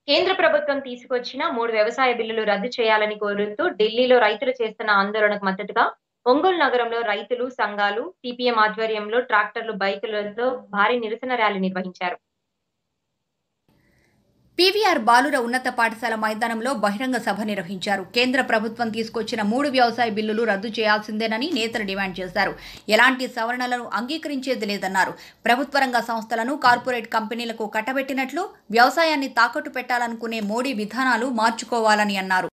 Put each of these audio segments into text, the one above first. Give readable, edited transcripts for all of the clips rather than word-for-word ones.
కేంద్ర ప్రభుత్వం తీసుకొచ్చిన 3 వ్యవసాయ బిల్లులు రద్దు చేయాలని కోరుతూ ఢిల్లీలో రైతులు చేస్తున్న ఆందోళనకు మద్దతుగా ఒంగోలు నగరంలో రైతులు సంఘాలు, సిపిఎం ఆధ్వర్యంలో ట్రాక్టర్లు, బైకులతో భారీ నిరసన ర్యాలీ నిర్వహించారు. పీవీఆర్ బాలుర ఉన్నత పాఠశాల మైదానంలో బహిరంగ సభ నిర్వహించారు. కేంద్ర ప్రభుత్వం తీసుకొచ్చిన 3 వ్యవసాయ బిల్లులు రద్దు చేయాల్సిందేనని నేతలు డిమాండ్ చేశారు. ఎలాంటి సవరణలను అంగీకరించేది లేదన్నారు. ప్రభుత్వ రంగ సంస్థలను కార్పొరేట్ కంపెనీలకు కట్టబెట్టినట్లు వ్యవసాయాన్ని తాకట్టు పెట్టాలనుకునే మోడీ విధానాలు మార్చుకోవాలని అన్నారు.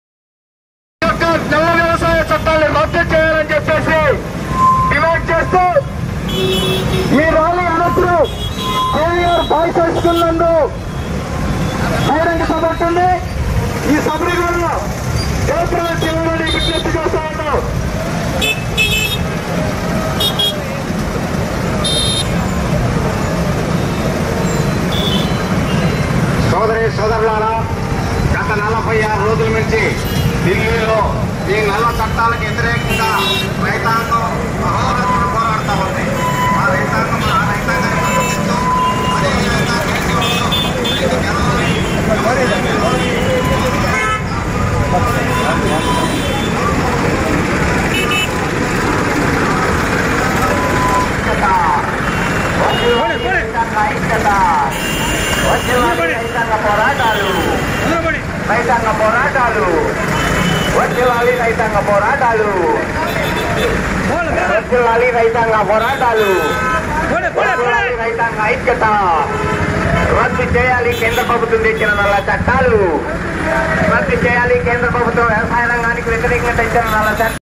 బహిరంగ సభ ఉంటుంది. ఈ సభని కూడా జయప్రదం చేయాలని విజ్ఞప్తి చేస్తా ఉన్నాం. సోదరి సోదరులారా, గత 46 రోజుల నుంచి ఢిల్లీలో ఈ నల్ల చట్టాలకు వ్యతిరేకంగా రైతాంగం అహోరాత్రులు పోరాడుతూ ఉంది. ఆ రైతాంగాన్ని మద్దతిస్తూ అదేవిధంగా రైతాంగ పోరాటాలు వచ్చేవాలి. రైతాంగ పోరాటాలు వచ్చేవాలి. రైతాంగ పోరాటాలు రైతాంగ ఐక్యత. రద్దు చేయాలి కేంద్ర ప్రభుత్వం తెచ్చిన నల్ల చట్టాలు. రద్దు చేయాలి కేంద్ర ప్రభుత్వం వ్యవసాయ రంగానికి వ్యతిరేకంగా తెచ్చిన నల్ల చట్టాలు.